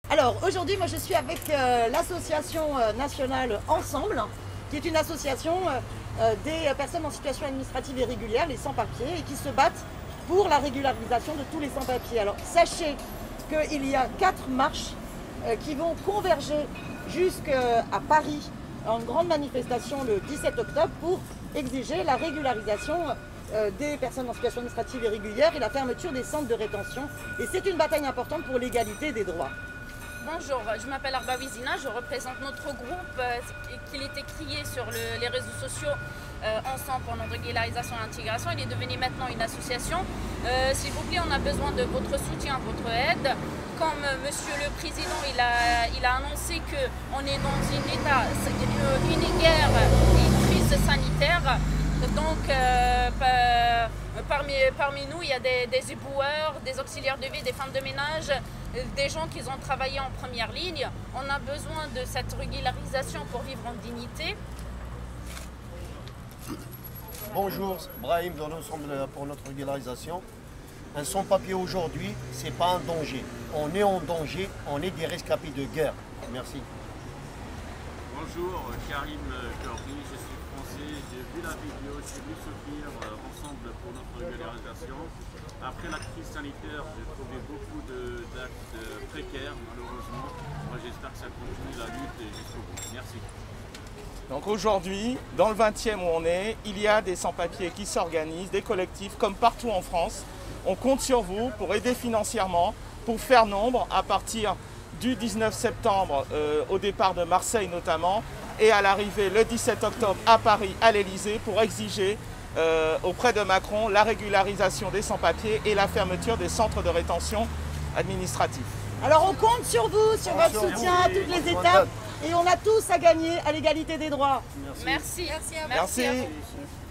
Alors aujourd'hui, moi je suis avec l'association nationale Ensemble, qui est une association des personnes en situation administrative irrégulière, les sans-papiers, et qui se battent pour la régularisation de tous les sans-papiers. Alors sachez qu'il y a 4 marches qui vont converger jusqu'à Paris en grande manifestation le 17 octobre pour exiger la régularisation des personnes en situation administrative irrégulière et la fermeture des centres de rétention. Et c'est une bataille importante pour l'égalité des droits. Bonjour, je m'appelle Arba Wizina, je représente notre groupe qui était crié sur les réseaux sociaux Ensemble pour notre régularisation et intégration. Il est devenu maintenant une association. S'il vous plaît, on a besoin de votre soutien, votre aide. Comme Monsieur le Président il a annoncé qu'on est dans une guerre et une crise sanitaire, donc parmi nous il y a des éboueurs, des auxiliaires de vie, des femmes de ménage, des gens qui ont travaillé en première ligne. On a besoin de cette régularisation pour vivre en dignité. Bonjour, Brahim de l'Ensemble pour notre régularisation. Un sans-papier aujourd'hui, ce n'est pas un danger. On est en danger, on est des rescapés de guerre. Merci. Bonjour, Karim Corby, je suis français, j'ai vu la vidéo, j'ai vu soutenir Ensemble pour notre régularisation. Après la crise sanitaire, j'ai trouvé beaucoup d'actes précaires, malheureusement. Moi j'espère que ça continue la lutte jusqu'au bout. Merci. Donc aujourd'hui, dans le 20e où on est, il y a des sans-papiers qui s'organisent, des collectifs comme partout en France. On compte sur vous pour aider financièrement, pour faire nombre à partir du 19 septembre au départ de Marseille notamment et à l'arrivée le 17 octobre à Paris, à l'Elysée, pour exiger auprès de Macron la régularisation des sans-papiers et la fermeture des centres de rétention administratifs. Alors on compte sur vous, sur votre soutien à toutes les étapes, et on a tous à gagner à l'égalité des droits. Merci. Merci. À vous.